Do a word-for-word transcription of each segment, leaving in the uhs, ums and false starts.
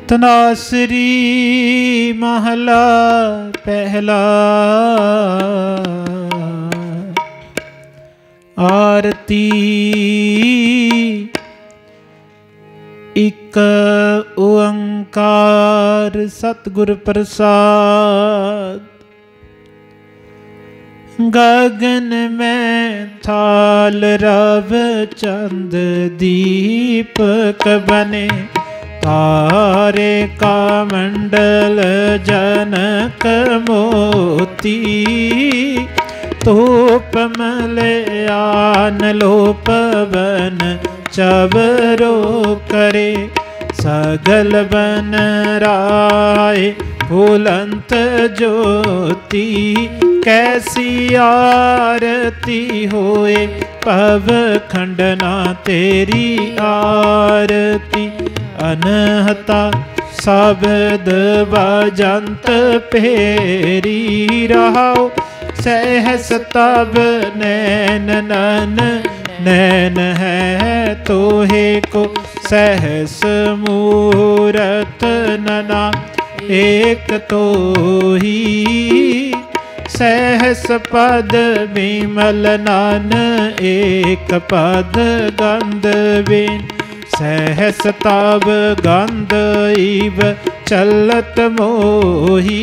तनासरी महला पहला। आरती एक ओंकार सतगुर प्रसाद। गगन में थाल रव चंद दीपक बने। तारे का मंडल जनक मोती। धूप मलयान लो पवन चबरो करे। सगल बन राय फूलंत ज्योति। कैसी आरती होए पव खंडना तेरी आरती। अनहता शब्द बजंत फेरी रहाओ। सहस तब नैन नन नैन है तोहे को। सहस मूरत नना एक तो ही। सहस पद विमल नन एक पद गंध बिन। सहस तब गंध इव चलत मोही।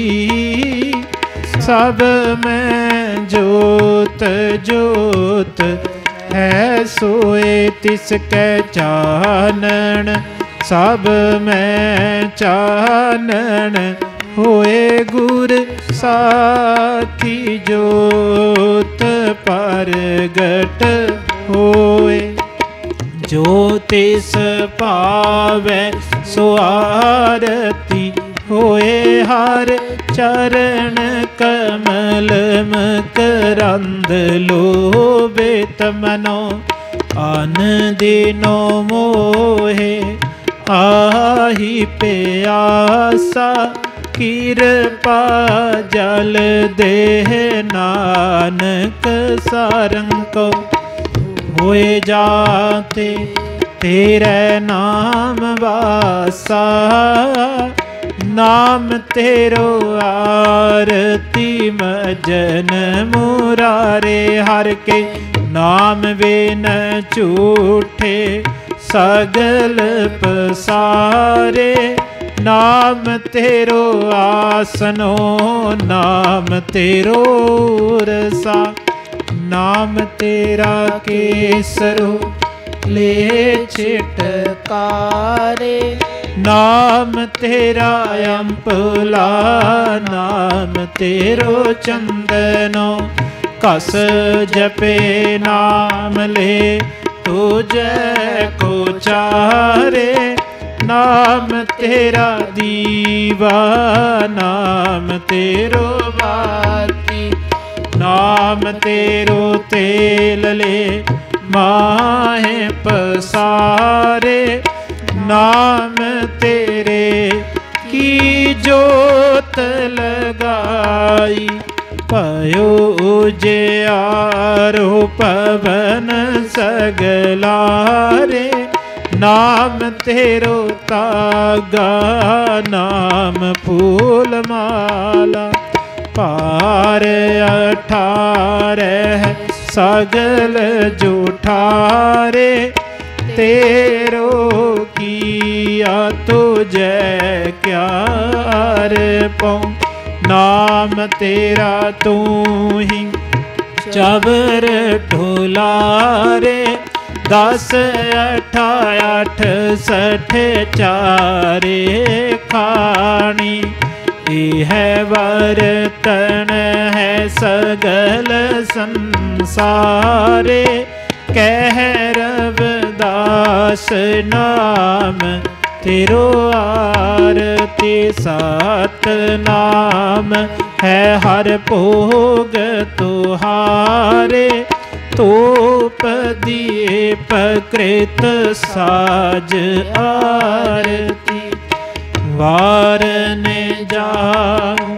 सब में जोत जोत है सोए तिसकै चानन। सब में चानन होए गुर साखी। जोत परगट होए जो तिस पावै सो आरती। होए हर चरण कमल मकरंद लोभित मनो। अन दिनो मोहे आही प्यासा। कृपा जल देह नानक सारंग को। होए जाते तेरे नाम वासा। नाम तेरो आरती मजन मुरारे। हर के नाम बिन झूठे सगल पसारे। नाम तेरो आसनो नाम तेरो रसा। नाम तेरा केसरो ले छिटकारे। नाम तेरा अम्पला नाम तेरो चंदनो। कस जपे नाम ले तुझे को चारे। नाम तेरा दीवा नाम तेरो बाती। नाम तेरो तेल ले माहे पसारे। नाम तेरे की जोत लगाई। पयो उजियारो पवन सगलारे। नाम तेरो तागा नाम फूल माला। पार अठारह सगल जूठारे। तेरो किया तुझे क्या अर्पण। नाम तेरा तू ही चबर ढोलारे। दस अठा अठ सठ चारे खानी। यह बर्तन है सगल संसारे। कह रविदास नाम तेरो आरती। सत नाम है हर भोग तुहारे। तोप दीप कृत साज आरती। वारने जाऊं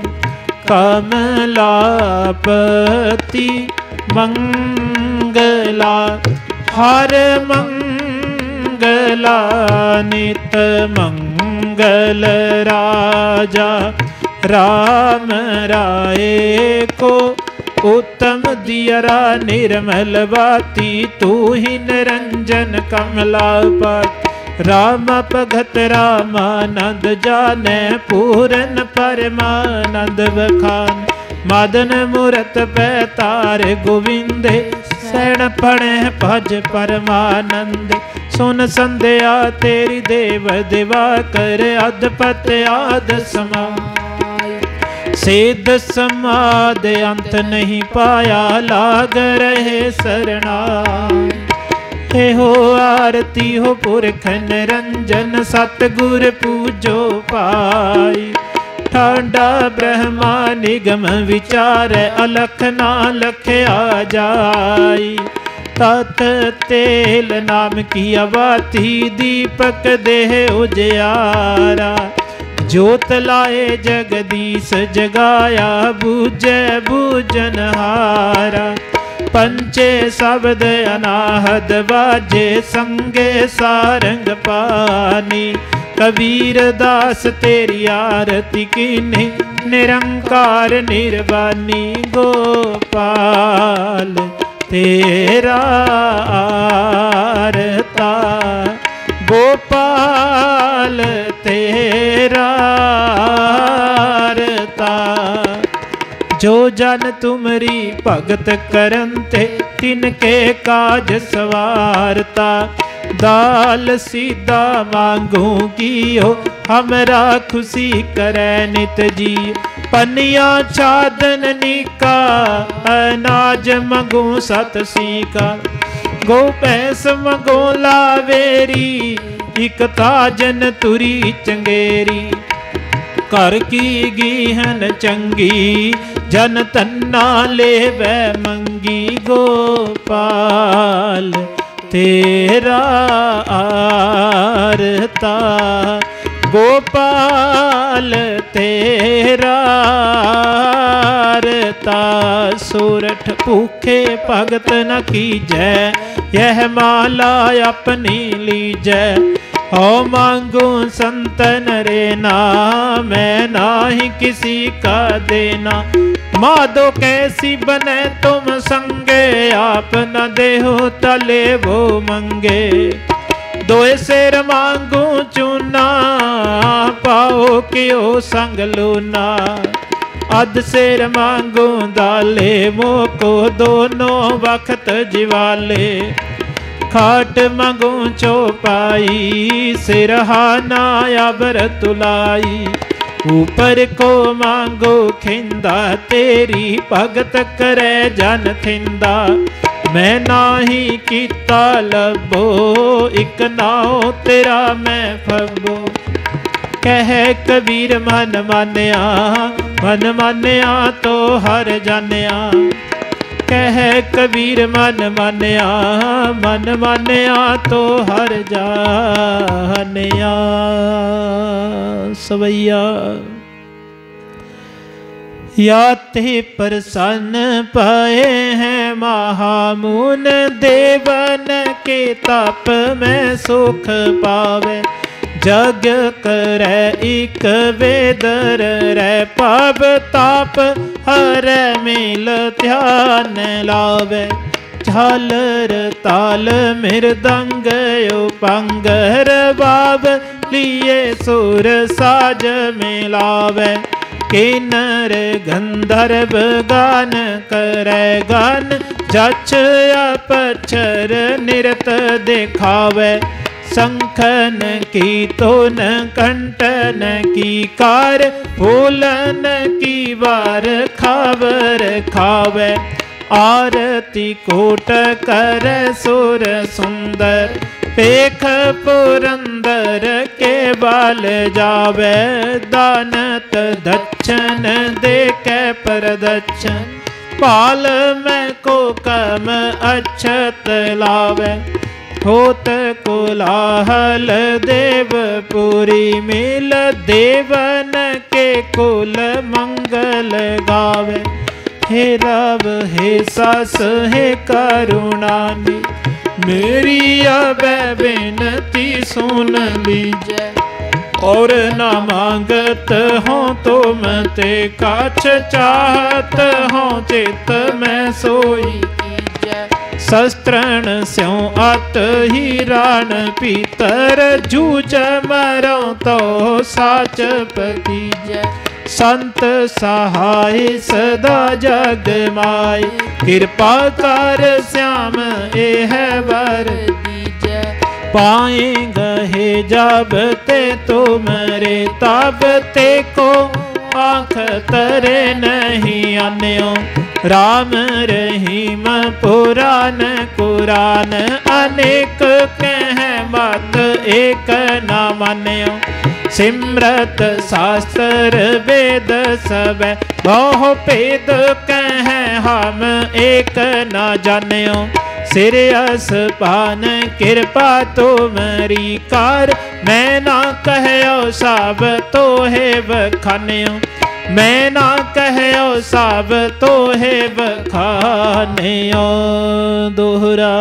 कमलापति। मंगला हर मंगल मंगला नित मंगल राजा। राम राय को उत्तम दियरा निर्मल बाती, तू ही निरंजन कमलापति। राम भगत रामानंद जाने, पूरन परमानंद बखान। मदन मूरत पैतार गोविंदे, सैन पढ़े भज परमानंद। सुन संध्या तेरी देव दिवा कर, अधपत आद समा। सिद्ध समाद अंत नहीं पाया, लाग रहे शरणाई। हे हो आरती हो पुरख निरंजन, सतगुर पूजो पाई। ठाडा ब्रह्मा निगम विचार, अलख ना लखया जाई। तत तेल नाम की अबाती, दीपक देह उजियारा। जोत लाए जगदीश जगाया, बूझे बूझनहारा। पंचे शब्द अनाहद बाजे, संगे सारंग पानी। कबीर दास तेरी आरती कीन्ही, निरंकार निर्वाणी। गोपाल तेरा आरता, गोपाल तेरा आरता। जो जन तुमरी भगत करनते, तिनके काज सवारता। दाल सीधा मांगूंगी हो, हमरा खुशी करे नित जी। पनिया छादन निका, अनाज मंगू सत सीका। गो भैंस मंगो लावेरी, इक ताजन तुरी चंगेरी। घर की गीहन चंगी, जन तन्ना ले वै मंगी। गोपाल तेरा आरता, गोपाल तेरा आरता। सोरठ भूखे भगत न कीजै, यह माला अपनी लीजै। हो मांगू संतन रे ना, मैं नाही किसी का देना। माधो कैसी बने तुम संगे, आप न देहो तले वो मंगे। दोए सेर मांगू चूना, पाओ क्यों संग लूना। अध सेर मांगू दाले, मोको दोनों वक्त जिवाले। खाट मंगू चौपाई, सिरहाना अबर तुलाई। ऊपर को मांगो खिंदा, तेरी भगत करे जन थिंदा। मैं नाही कीता लबो, इक नाओ तेरा मैं फबो। कह कबीर मन मान्या, मन मान्या तो हर जान्या। कह कबीर मन मान्या, मन मान्या तो हर जान्या। सवैया या ते प्रसन्न पाए हैं, महामुन देवन के तप में सुख पावे। जग करे एक वेदर रे, पाप ताप हर मिल ध्यान लावे। झालर ताल मृदंग उपंगर, बाब लिए सुर साज मिलावे। किन्नर गंधर्व गान करे गान, जच अपक्षर निरत दिखावे। शंखन की तोन कंटन की कार, फूलन की बार खावर खावे। आरती कोट कर सुर सुंदर, पेख पुरंदर के बाल जावे। दानत दक्षिण दे के प्रदक्षिण, पाल में को कम अक्षत लावे। होत कोलाहल देवपुरी मिल, देवन के कुल मंगल गावे। हे रव हे सास हे करुणानी, मेरी अब बेनती सुन लीजै। और न मांगत हो तुम ते काछ चाहत हो चित में सोई कीजै। शस्त्रन स्यों अत हिरान पीतर जूझ मरो तो साच पतीजै। संत सहाय सदा जग माय कृपा कर श्याम एह वर दीजै। पाए गहे जब ते तुमरे तब ते को आँख तरे नहीं अन्यो। राम रहीम पुराण कुरान अनेक कह मत एक न मान्यो। सिमरत शास्त्र वेद सब बहु भेद कह हम एक न जान्यो। सिर असपान कृपा तुमरी कार मैं ना कहयो सब तो है बखान्यो। मैं ना कहयो सब तो है बखान्यो। दोहरा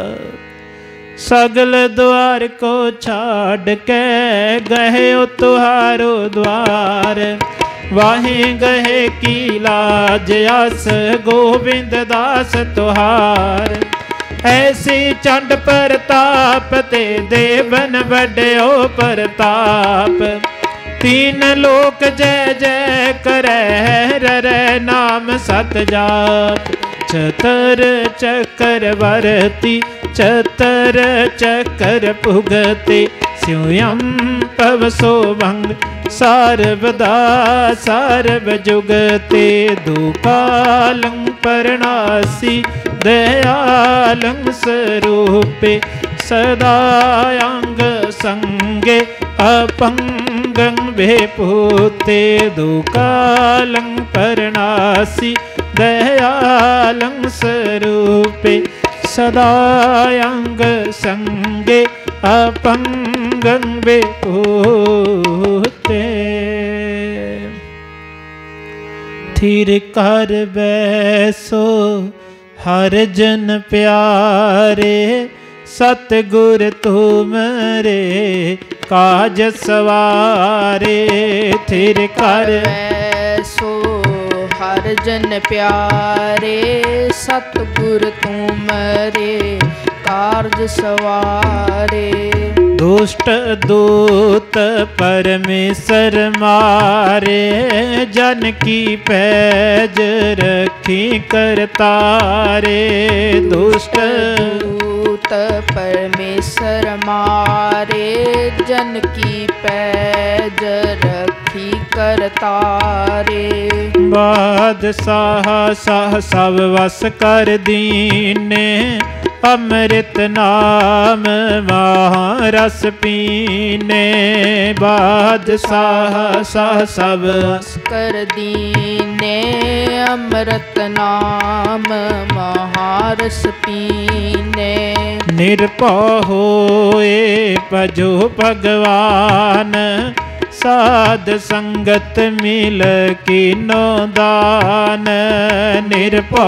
सगल द्वार को छाड़ के गहे तुहारो द्वार। वाहे गहे की लाज आस गोविंद दास तुहार। ऐसी चंड प्रताप ते देवन बड़ो प्रताप। तीन लोक जय जय करे रे नाम सत जाप। चतर चक्रवर्ती चतर चकर पुगते स्वयं पव सोभंग सारवदा सारव जुगते। दुकालं परणासी दयालं स्वरूपे सदायांग संगे अपंगं भेपूते। दुकालं परणासी दयालं स्वरूपे सदायांग संगे अपंगं भेपूते। थिर कर बैसो हर जन प्यारे। सतगुर तुमरे काज सवारे। थिर कर बैसो हर जन प्यारे। सतगुर तुमरे कार्य सवारे। दुष्ट दूत परमेश्वर मारे। जन की पैज रखी करतारे। दुष्ट दूत परमेश्वर मारे। जन की पैज रखी करतारे। बादशाह साह सब वस कर दीने। अमृत नाम महारस पीने। बादशाह साह सब वस कर दीने। अमृत नाम महारस पीने। निरपौ होए भजो भगवान। साध संगत मिल कीनो दान। निरपौ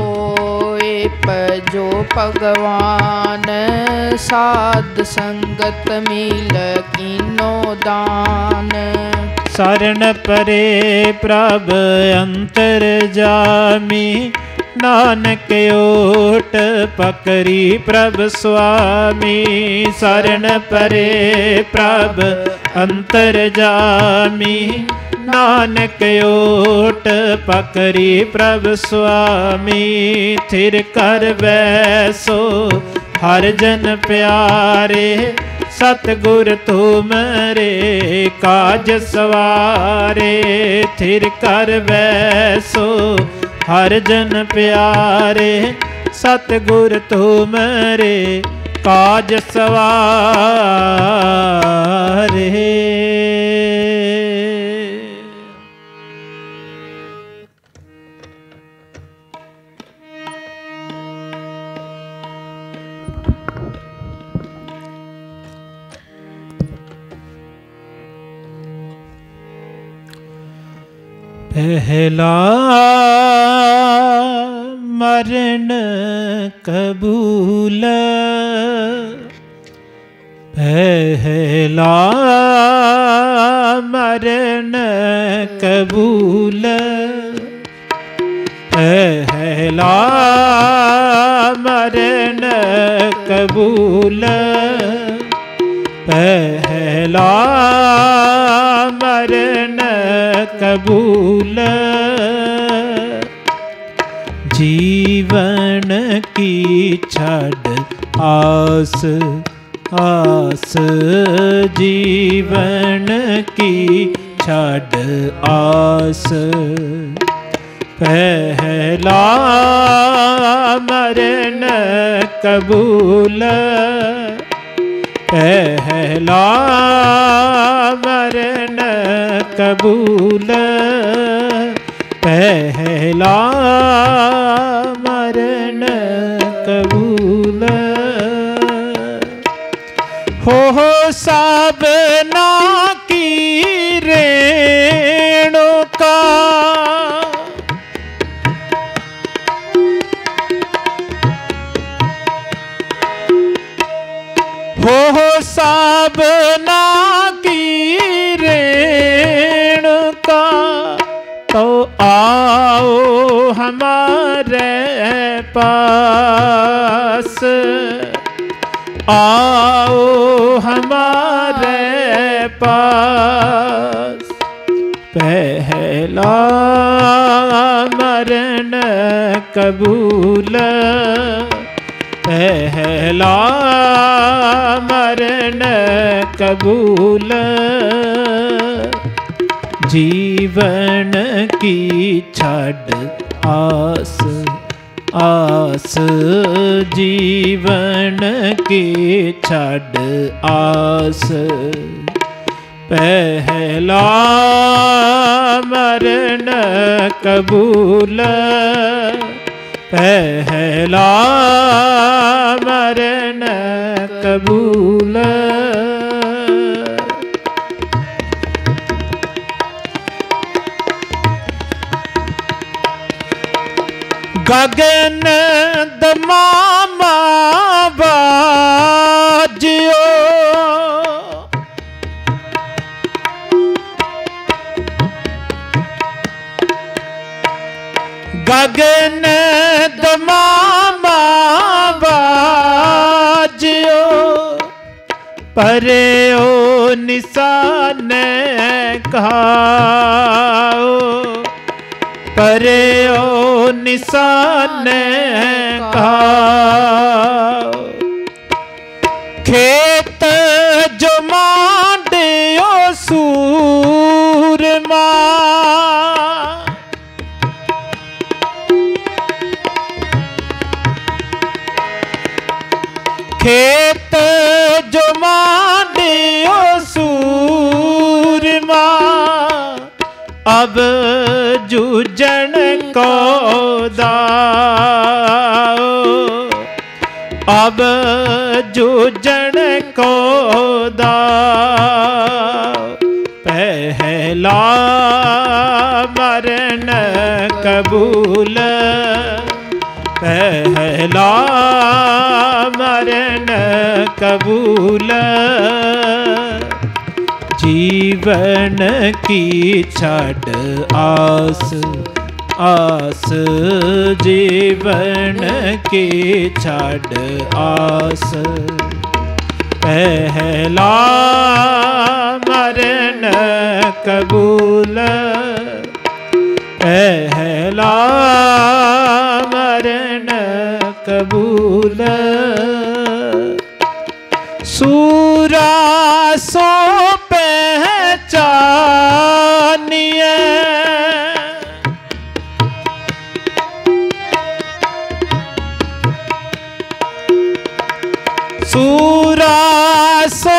भजो भगवान। साध संगत मिल कीनो दान। शरण परे प्रभ अंतर जामी। नानक ओट पकड़ी प्रभ स्वामी। शरण परे प्रभ अंतर जामी। नानक ओट पकड़ी प्रभ स्वामी। थिर कर बैसो हर जन प्यारे। सतगुर तुमरे काज सवारे। थिर कर बैसो हर जन प्यारे। सतगुर तुमरे काज सवारे। पहला मरण कबूल पहला मरण कबूल पहला मरण कबूल पहला मरण कबूल जीवन की छड़ आस आस जीवन की छड़ आस पहला मरण कबूल पहला मरण कबूल पहला मरण कबूल हो हो साबना की रेणुका हो हो साबना की रेणुका तो आओ हमारे पास आओ हमारे पास पहला मरण कबूल पहला मरण कबूल जीवन की छड़ आस आस जीवन की छड़ आस पहला मरण कबूल पहला मरण कबूल गगन दमामा बाजियो गगन दमामा बाजियो परे ओ निशाने कहाओ परे ओ निशाने कहाओ खेत जो मांडियो सूरमा खेत जो मांडियो सूरमा अब जूझण को दाओ अब जूझण को दाओ पहला मरण कबूल पहला मरण कबूल जीवन की छड़ आस आस जीवन की छड़ आस पहला मरण कबूल पहला मरण कबूल सूरा सो पहचानिए सूरा सो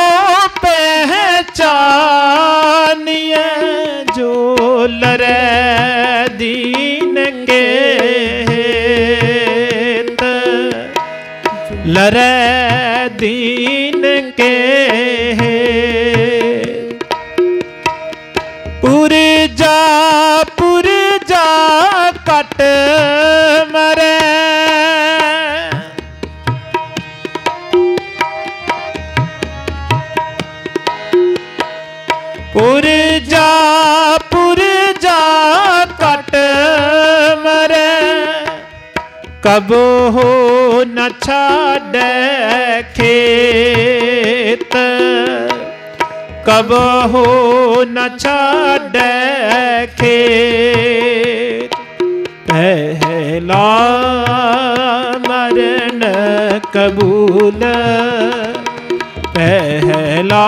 पहचानिए जो लरे दीन के हेत लरे दीन के हेत पुरजा पुरजा कट मरे कबहु न छाड़े खेत, कबहु न छाड़े खेत। पहला मरण कबूल, पहला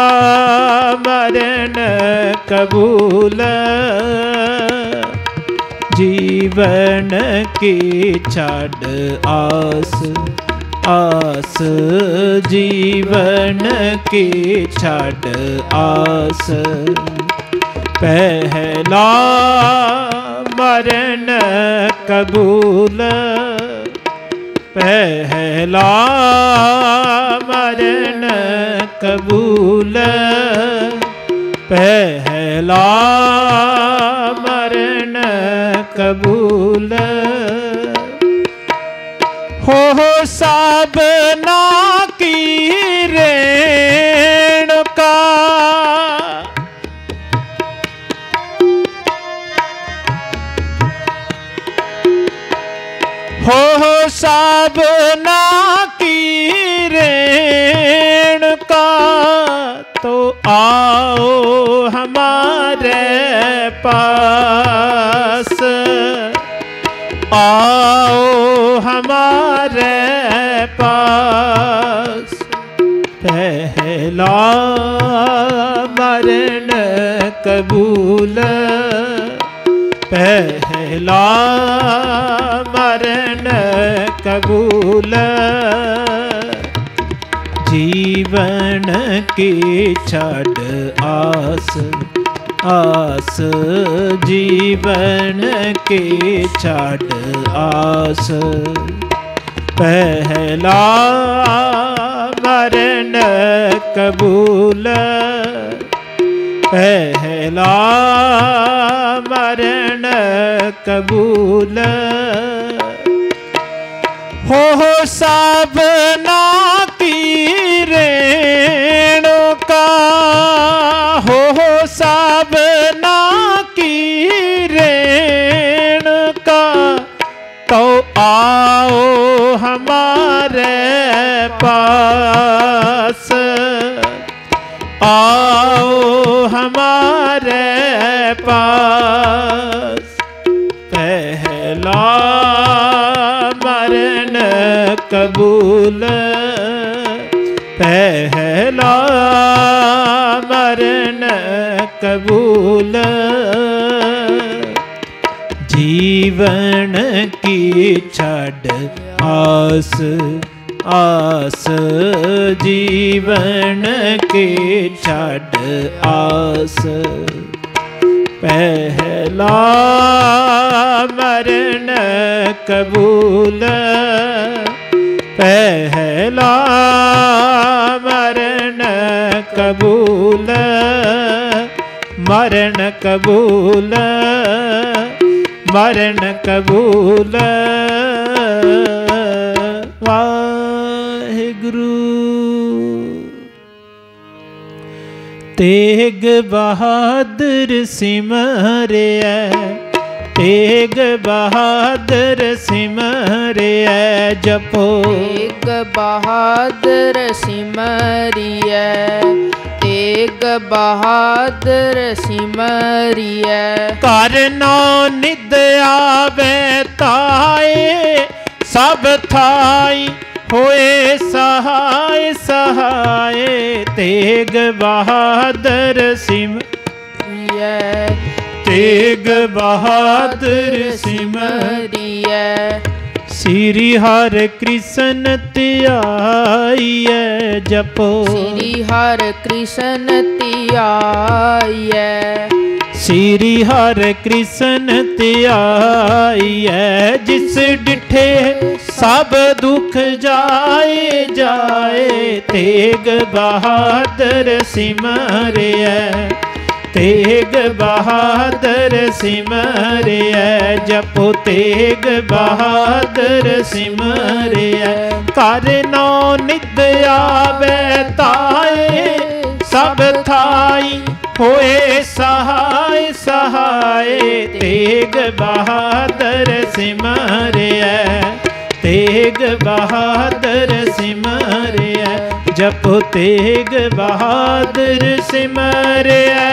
मरण कबूल। जीवन की छाड़ आस, आस जीवन की छाड़ आस। पहला मरण कबूल, पहला मरण कबूल। पहला मरण कबूल। हो साबना की रेणुका, हो साबना की रेणुका। तो आओ हमारे पास, आओ हमारे पास। पहला मरण कबूल, पहला मरण कबूल। जीवन की छाड़ आस, आस जीवन की छाड़ आस। पहला मरण कबूल, पहला मरण कबूल। हो साबना की रेणुका, हो साबना की रेणुका। तो आओ हमारे पास, आओ हमारे पास। पहला मरण कबूल, पहला मरण कबूल। जीवन की छाड़ आस, आस जीवन की छाड़ आस। पहला मरण कबूल, पहला मरण कबूल। मरण कबूल, मरण कबूल। वाहिगुरु। तेग बहादुर सिमरिया, तेग बहादुर सिमरिया जपो। तेग बहादुर सिमरिया, तेग बहादुर सिमरिया। करनो निद आवे ताए, सब थाई होए सहाय सहाय। तेग बहादुर सिमरिया, तेग बहादुर सिमरिया। श्री हरि कृष्ण त्याइए जपो, श्री हरि कृष्ण त्याइए। श्री हरि कृष्ण त्याइए। जिस डिठे सब दुख जाए जाए। तेग बहादुर सिमरिया, तेग बहादुर सिमरिया जपो। तेग बहादुर सिमरिया। करनो निद आवे ताए, सब थाई होए सहाय सहाय। तेग बहादुर सिमरिया। तेग बहादुर सिमरिया, जपो तेग बहादुर सिमरिया।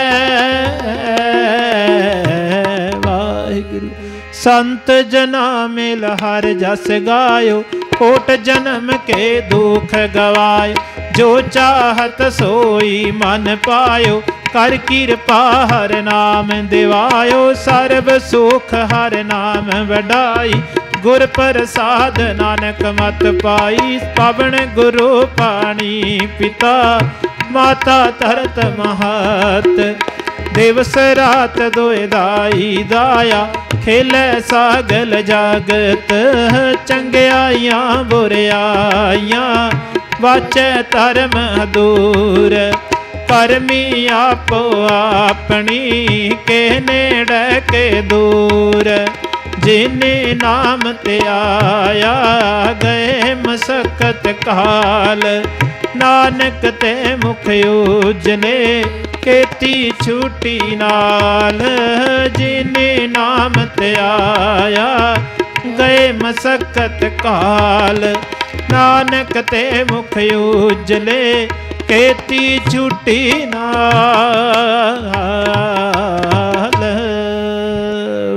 वाहिगुरु। संत जना मिल हर जस गायो, कोट जन्म के दुख गवायो। जो चाहत सोई मन पायो, कर कृपा हर नाम दिवायो। सर्व सुख हर नाम वडाई, गुर प्रसाद नानक मत पाई। पवन गुरु पानी पिता, माता धरत महत। दिवस रात दोए दाई दाया, खेलै सागल जागत। चंगियाइयां बुरियाइयां, वाचै धर्म दूर। करमी आपो अपनी, के नेड़े के दूर। जिने नाम ते आया, गए मसकत काल। नानक ते मुख उजले, खेती छूटी नाल। जिने नाम ते आया, गए मसकत काल। नानक ते मुख उजले, खेती छूटी नाल।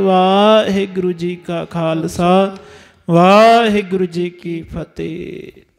वाहिगुरु जी का खालसा, वाहिगुरु जी की फतेह।